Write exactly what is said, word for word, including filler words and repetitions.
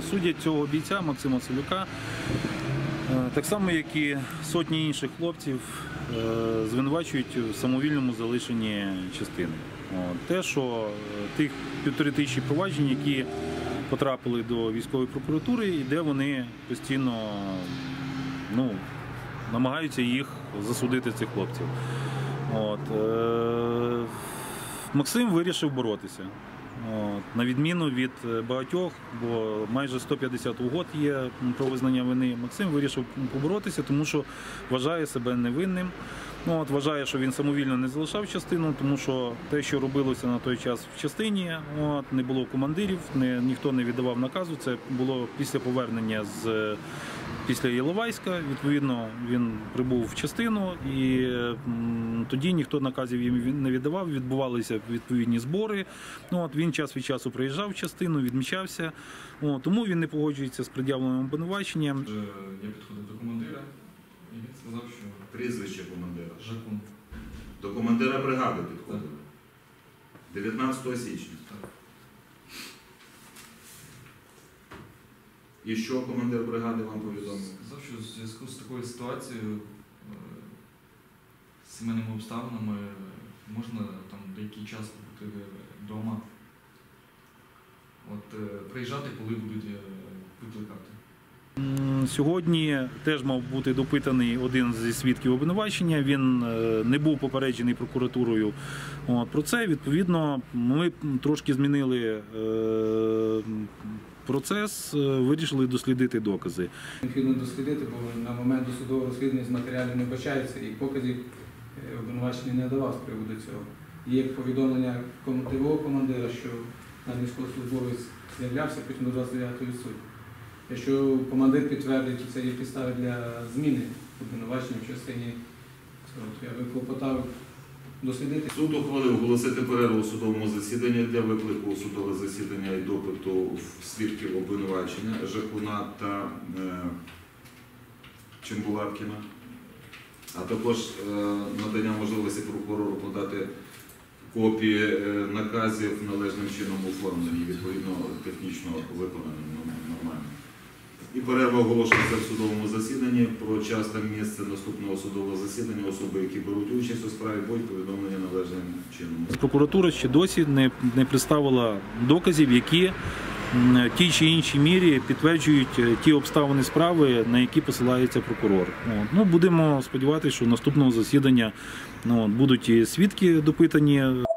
судять цього бійця Максима Солюка, так само, як і сотні інших хлопців, звинувачують в самовільному залишенні частини. Те, що тих півтори тисячі проваджень, які потрапили до військової прокуратури, і де вони постійно ну, намагаються їх засудити, цих хлопців. От. Максим вирішив боротися. От. На відміну від багатьох, бо майже сто п'ятдесят угод є про визнання вини, Максим вирішив поборотися, тому що вважає себе невинним. Ну, от, вважає, що він самовільно не залишав частину, тому що те, що робилося на той час в частині, от, не було командирів, не, ніхто не віддавав наказу. Це було після повернення з після Іловайська. Відповідно, він прибув в частину, і м, тоді ніхто наказів їм не віддавав, відбувалися відповідні збори. Ну, от, він час від часу приїжджав в частину, відмічався, от, тому він не погоджується з пред'явленим обвинуваченням. Я підходив до командира, і він сказав, що... Прізвище командира? Жакун. До командира бригади підходили? дев'ятнадцятого січня? Так. І що командир бригади вам повідомив? Сказав, що в зв'язку з такою ситуацією, з сімейними обставинами, можна там деякий час побути вдома. От, приїжджати, коли будуть викликати. Сьогодні теж мав бути допитаний один зі свідків обвинувачення. Він не був попереджений прокуратурою про це. Відповідно, ми трошки змінили процес, вирішили дослідити докази. Необхідно дослідити, бо на момент досудового розслідування з матеріалів не вбачається і показів обвинувачення не давав з приводу цього. Є повідомлення ТВО командира, що наш військовослужбовець з'являвся, потім до двадцять дев'ятої відсутній. Якщо командир підтвердить, що це є підстави для зміни обвинувачення в частині цього, то я би клопотав дослідити. Суд ухвалив оголосити перерву у судовому засіданні для виклику у судове засідання і допиту свідків обвинувачення Жакуна та е, Чимбулаткіна, а також е, надання можливості прокурору подати копії е, наказів належним чином оформлені, відповідно технічно виконані нормально. І перерва оголошується в судовому засіданні. Про час та місце наступного судового засідання особи, які беруть участь у справі, будуть повідомлені належним чином. Прокуратура ще досі не, не представила доказів, які в тій чи іншій мірі підтверджують ті обставини справи, на які посилається прокурор. От. Ну, будемо сподіватися, що наступного засідання ну, будуть і свідки допитані.